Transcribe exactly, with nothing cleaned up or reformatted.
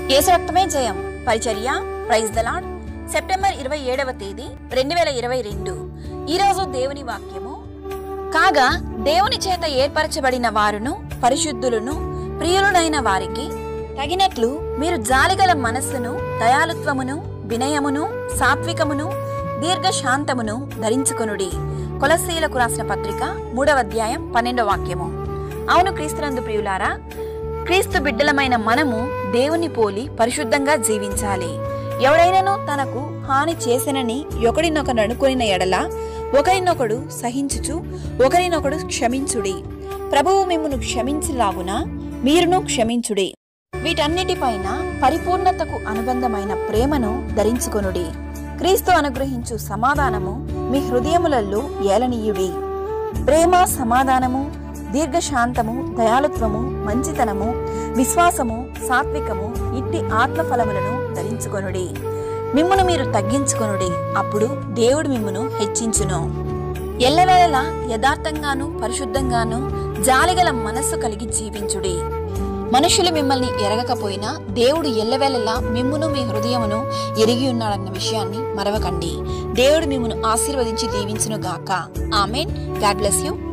యేసు రక్తమే జయం పరిచర్య ప్రైజ్ ద లార్డ్. సెప్టెంబర్ ఇరవై ఏడవ తేదీ రెండు వేల ఇరవై రెండు. ఈరోజు దేవుని వాక్యము, కాగా దేవుని చేత ఏర్పరచబడిన వారును పరిశుద్ధులను ప్రియులునైన వారికి తగినట్లు మీరు జాలిగల మనస్సును, దయాలుత్వమును, వినయమును, సాత్వికమును, దీర్ఘశాంతమును ధరించుకొనుడి. కొలస్సీలకు రాసిన పత్రిక మూడవ అధ్యాయం పన్నెండవ వాక్యము. అవును క్రీస్తునందు ప్రియులారా, క్రీస్తు బిడ్డలమైన మనము దేవుని పోలి పరిశుద్ధంగా జీవించాలి. ఎవడైనను తనకు హాని చేసెనని ఒకరినొకరు అనుకొనిన ఎడల ఒకరినొకడు సహించుచు ఒకరినొకడు క్షమించుడి. ప్రభువు మిమ్మును క్షమించిలాగున మీరును క్షమించుడి. వీటన్నిటిపైన పరిపూర్ణతకు అనుబంధమైన ప్రేమను ధరించుకొనుడి. క్రీస్తు అనుగ్రహించు సమాధానము మీ హృదయములలో ఏలనీయుడి. ప్రేమ, సమాధానము, దీర్ఘశాంతము, దయాలుత్వము, మంచితనము, విశ్వాసము, సాత్వికము, ఇట్టి ఆత్మఫలములను ధరించుకొనుడి. మిమ్మును మీరు తగ్గించుకొనుడి, అప్పుడు దేవుడు మిమ్మును హెచ్చించును. ఎల్లవేళలా యథార్థంగాను పరిశుద్ధంగాను జాలిగల మనస్సు కలిగి జీవించుడి. మనుషులు మిమ్మల్ని ఎరగకపోయినా దేవుడు ఎల్లవేళలా మిమ్మును మీ హృదయమును ఎరిగి ఉన్నాడన్న విషయాన్ని మరవకండి. దేవుడు మిమ్మును ఆశీర్వదించి దీవించును గాక. ఆమేన్. God bless you.